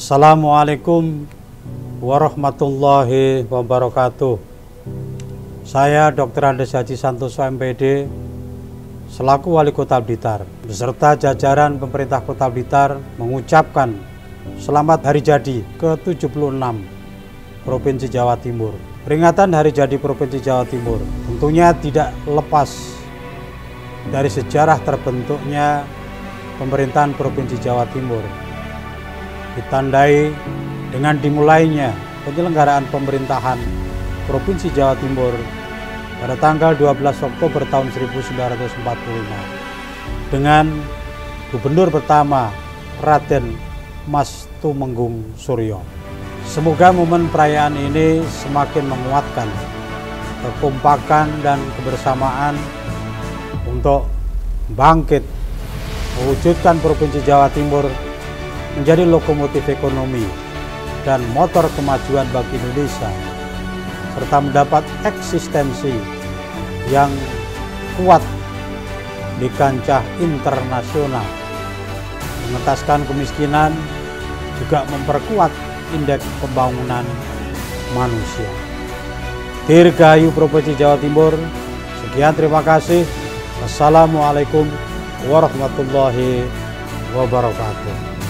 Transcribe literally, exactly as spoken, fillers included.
Assalamualaikum warahmatullahi wabarakatuh. Saya dokter Andes Haji Santoso M P D selaku Wali Kota Blitar beserta jajaran pemerintah Kota Blitar mengucapkan selamat hari jadi ke tujuh puluh enam Provinsi Jawa Timur. Peringatan hari jadi Provinsi Jawa Timur tentunya tidak lepas dari sejarah terbentuknya pemerintahan Provinsi Jawa Timur, ditandai dengan dimulainya penyelenggaraan pemerintahan Provinsi Jawa Timur pada tanggal dua belas Oktober tahun seribu sembilan ratus empat puluh lima dengan Gubernur pertama Raden Mas Tumenggung Suryo. Semoga momen perayaan ini semakin menguatkan kekompakan dan kebersamaan untuk bangkit mewujudkan Provinsi Jawa Timur menjadi lokomotif ekonomi dan motor kemajuan bagi Indonesia, serta mendapat eksistensi yang kuat di kancah internasional, mengentaskan kemiskinan, juga memperkuat indeks pembangunan manusia. Dirgahayu Provinsi Jawa Timur. Sekian, terima kasih. Assalamualaikum warahmatullahi wabarakatuh.